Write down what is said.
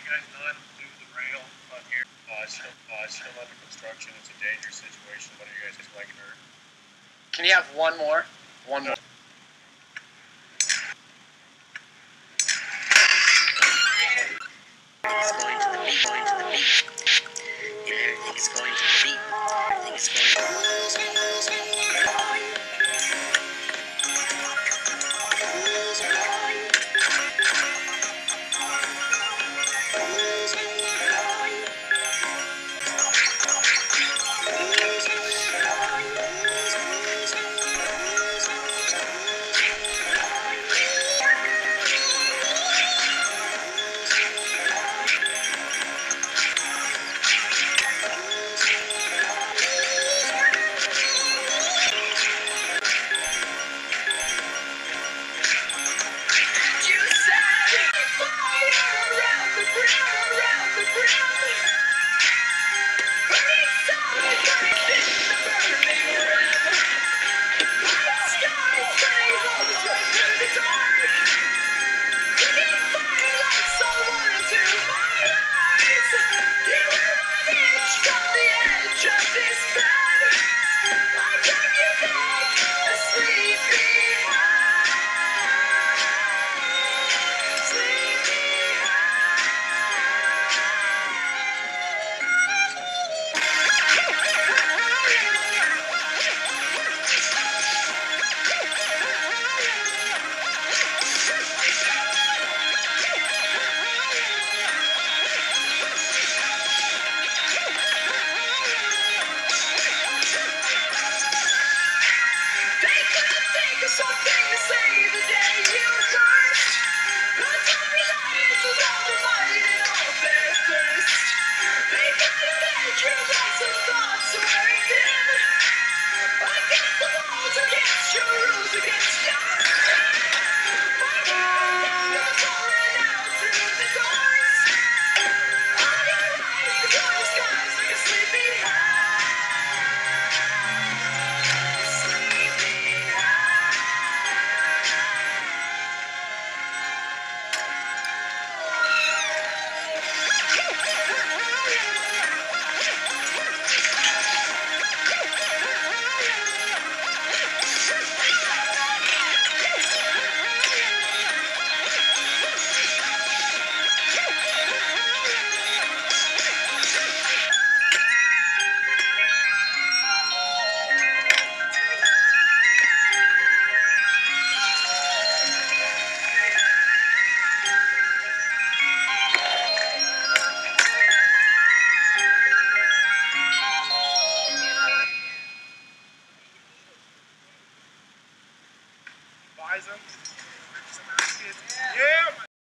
you guys not do the rail on here? Still under construction. It's a dangerous situation. What are you guys like hurt? Can you have one more? One more. Everything's going to the beat, going to the beat. And everything is going to the beat. Everything is going to the beat. Bison. Yeah.